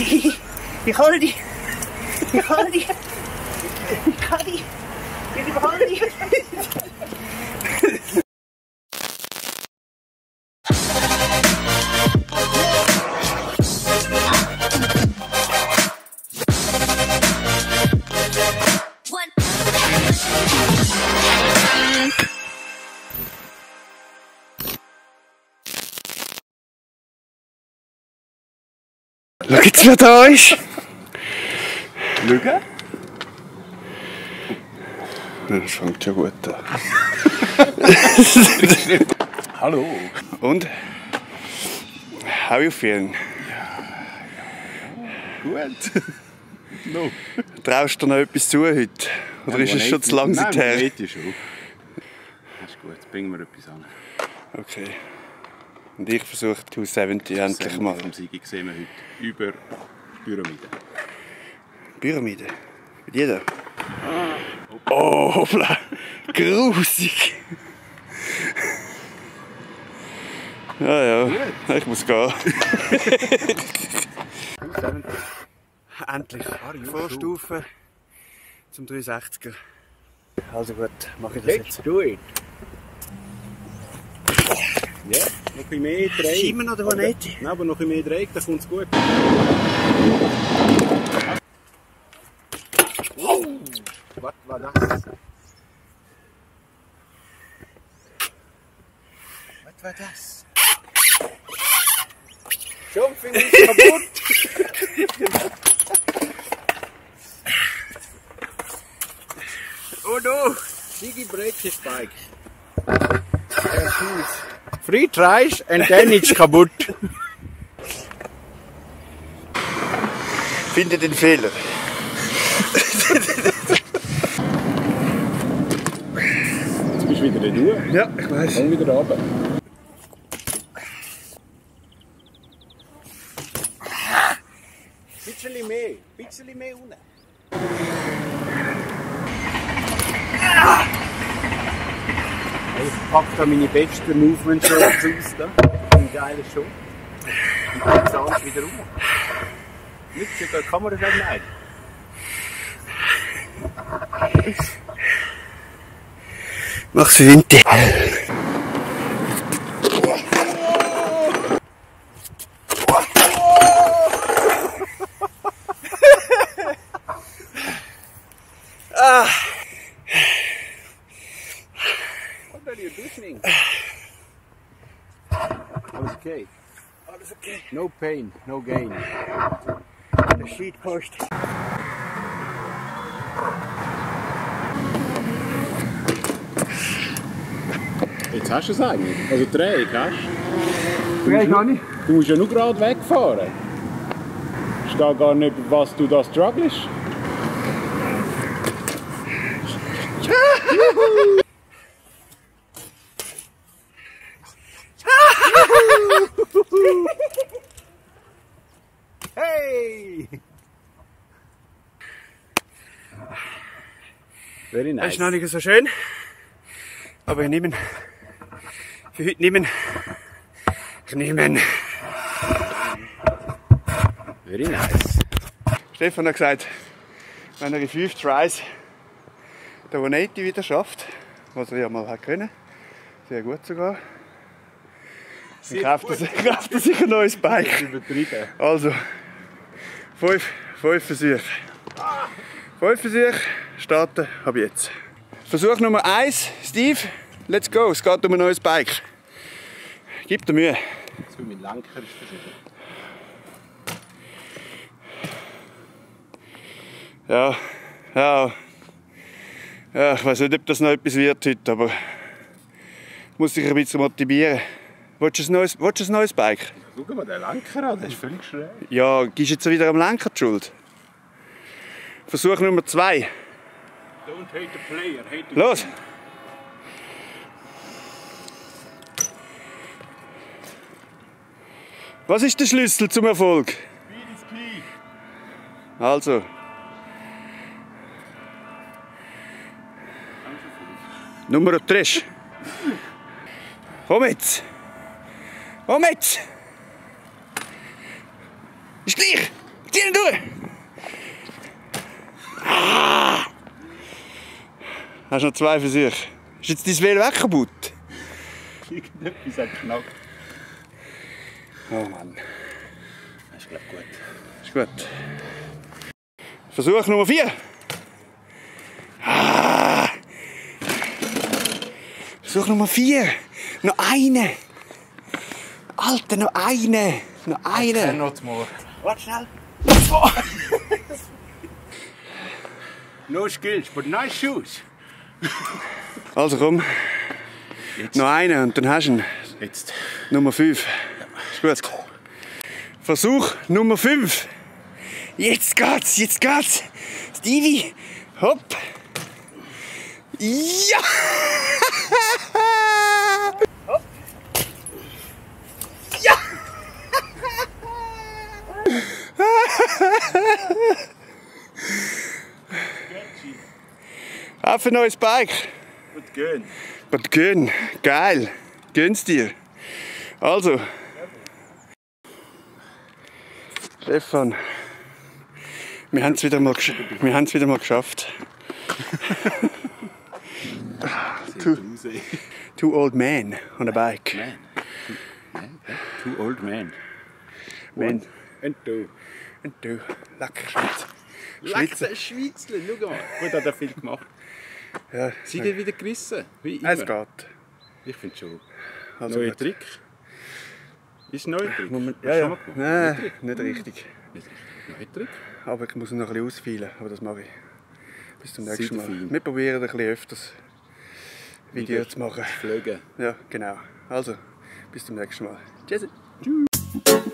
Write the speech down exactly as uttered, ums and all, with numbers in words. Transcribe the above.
Ich hol dich! Ich hol dich! Ich kann dich! Ich überhole dich! Schau jetzt, wer da ist! Schau! Das fängt schon gut an. Hallo! Und? How are you feeling? Gut! No. Traust du noch etwas zu heute? Oder Ja, ist es schon zu lang Nein, her? Nein, schon. Das ist gut, jetzt bringen wir etwas an. Okay. Und ich versuche zweihundertsiebzig endlich mal. Vom Sigi sehen wir heute über Pyramiden. Pyramide? Mit jeder? Oh, hoppla! Grusig! Ja, ja, ich muss gehen. Endlich Vorstufe zum dreihundertsechziger. Also gut, mache ich das jetzt. Let's do it! Ja, noch ein bisschen mehr Dreieck. Ist immer noch der Vanetti? Nein, aber noch ein bisschen mehr Dreieck, dann kommt es gut. Oh, was war das? Was war das? Schon finde ich kaputt! Oh no! Sigi break his bike. Three tries and then it's kaputt. Finde den Fehler. Jetzt bist du wieder in Ruhe. Ja, ich weiß. Komm wieder runter. Bisschen mehr, bisschen mehr unten. Ich packe da meine besten Movement Shorts aus. Da. Ein geiler Shot. Und dann das alles wieder rum. Nicht, die Kamera schon nein. Mach's Winter. Ah. What are you doing? Alles okay. Alles okay. No pain, no gain. Der Sheet post. Jetzt hast du es eigentlich. Also Dreieck hast du. Ja, ich kann nicht. Du musst ja nur gerade wegfahren. Ich stehe gar nicht, was du da strugglest. Hey! Very Das nice. ist noch nicht so schön. Aber ich nehme ihn. Für heute nehmen. Ich nehme ihn. Very nice. Stefan hat gesagt, wenn er in fünf Tries den Vanetti wieder schafft, was er ja mal hat können, sehr gut sogar, dann kauft er, sich- kauft er sich ein neues Bike. Übertrieben. Also, fünf, fünf Versuche. Fünf Versuche, starten ab jetzt. Versuch Nummer eins, Steve, let's go, es geht um ein neues Bike. Gib dir Mühe. Jetzt will mein Lenker ist versuchen. Ja, ja, ja, ich weiß nicht, ob das noch etwas wird heute, aber ich muss dich ein bisschen motivieren. Willst du ein neues, willst du ein neues Bike? Schau mal den Lenker an, der ist völlig schräg. Ja, gibst du jetzt wieder am Lenker die Schuld? Versuch Nummer zwei. Don't hate the player, hate the Los! Was ist der Schlüssel zum Erfolg? Speed is key. Also. Nummer drei. Komm jetzt! Komm jetzt! Ist gleich! Zieh! Hast du noch zwei Versuche? Ist jetzt dein Velo weg kaputt? Irgendetwas hat geknackt. Oh Mann. Das ist glaube ich gut. Ist gut. Versuch Nummer vier. Ah. Versuch Nummer vier. Noch eine. Alter, noch eine. Noch eine. Not more. Warte schnell. No skills, but nice shoes. Also komm. Jetzt. Noch eine und dann hast du ihn. Jetzt. Nummer fünf. Ist gut. Versuch Nummer fünf. Jetzt geht's, jetzt geht's. Stevie, hopp. Ja! Hopp. Ja! Auf ein neues Bike. Gut gehen. Und gönn. Geil. Gönn's dir. Also. Stefan. Wir haben es wieder, mal gesch- wir haben's wieder mal geschafft. two, two old men on a bike. Man. Man. Two old men. Men. And two. Und du. Lecker Schweiz. Lecker Schweizle, schau mal. Gut, hat er viel gemacht. Ja, Seid ihr wieder gerissen? Wie immer? es geht. Ich finde schon. Also Neuer gut. Trick. Ist ein neuer Trick? Moment, Hast ja, du ja. schon mal gemacht? Nein, nicht richtig. Nicht richtig. Neuer Trick? Aber ich muss ihn noch ein bisschen ausfeilen. Aber das mache ich. Bis zum nächsten Mal. Seid fein. Wir probieren ein bisschen öfters Video Wieder zu machen. Flögen. Ja, genau. Also, bis zum nächsten Mal. Tschüss.